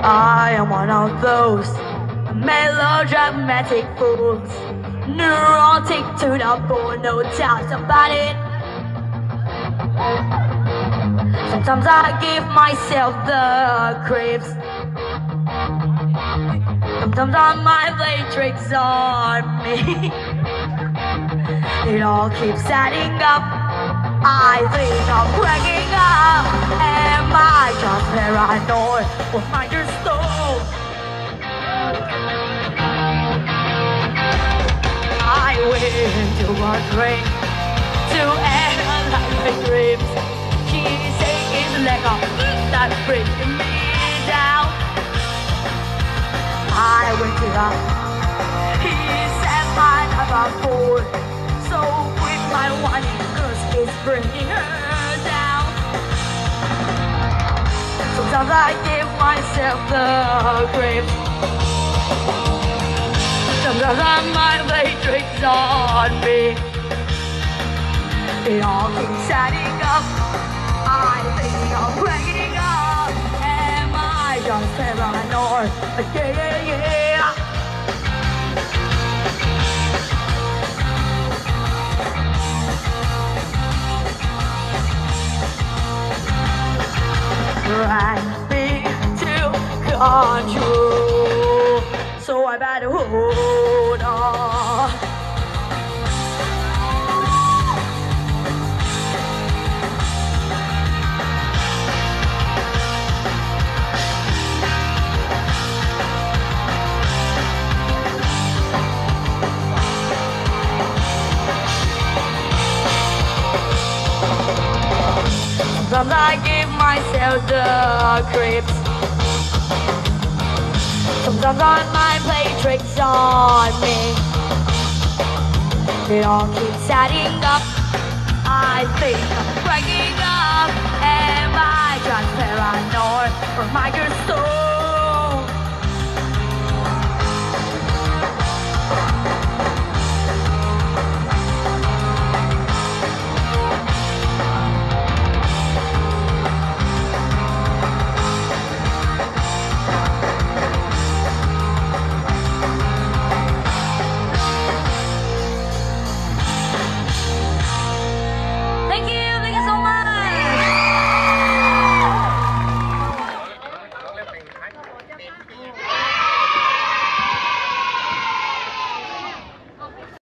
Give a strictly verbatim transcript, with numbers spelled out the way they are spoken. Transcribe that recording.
I am one of those melodramatic fools, neurotic to the bone, no doubt about it. Sometimes I give myself the creeps. Sometimes I might play tricks on me. It all keeps adding up. I think I'm cracking up. Am I just paranoid or mind your stone? I went to a drink to analyze my dreams. She's saying it's like a that bringing me down. I went to the he said I'm a fool, so quit my whining, cause it's bringing her down. Sometimes I give myself the grip. Sometimes I might play tricks on me. It all keeps adding up. I think I'm cracking up. Am I just paranoid? Yeah, yeah, yeah. Drag me to control, so I better hold on. Sometimes I give myself the creeps. Sometimes I might play tricks on me. It all keeps adding up. I think